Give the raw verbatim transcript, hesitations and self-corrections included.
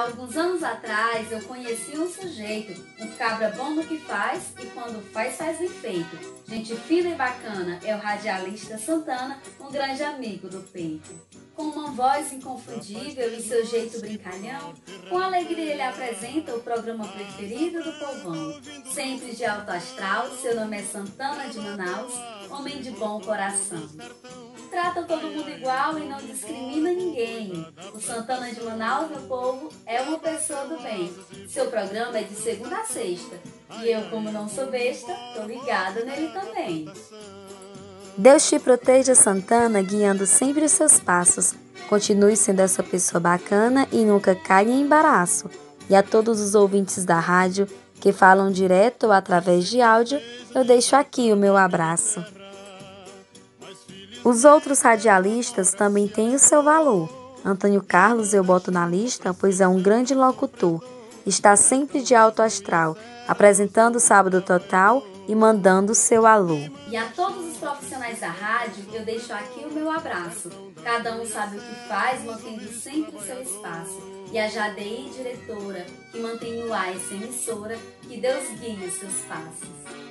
alguns anos atrás eu conheci um sujeito, um cabra bom no que faz e quando faz, faz bem feito. Gente fina e bacana, é o radialista Santana, um grande amigo do peito. Com uma voz inconfundível e seu jeito brincalhão, com alegria ele apresenta o programa preferido do povão. Sempre de alto astral, seu nome é Santana de Manaus, homem de bom coração. Trata todo mundo igual e não discrimina ninguém. O Santana de Manaus, meu povo, é uma pessoa do bem. Seu programa é de segunda a sexta. E eu, como não sou besta, tô ligada nele também. Deus te proteja, Santana, guiando sempre os seus passos. Continue sendo essa pessoa bacana e nunca caia em embaraço. E a todos os ouvintes da rádio que falam direto ou através de áudio, eu deixo aqui o meu abraço. Os outros radialistas também têm o seu valor. Antônio Carlos eu boto na lista, pois é um grande locutor. Está sempre de alto astral, apresentando o Sábado Total e mandando o seu alô. E a todos os profissionais da rádio, eu deixo aqui o meu abraço. Cada um sabe o que faz, mantendo sempre o seu espaço. E a Jadeí, diretora, que mantém no ar essa emissora, que Deus guie os seus passos.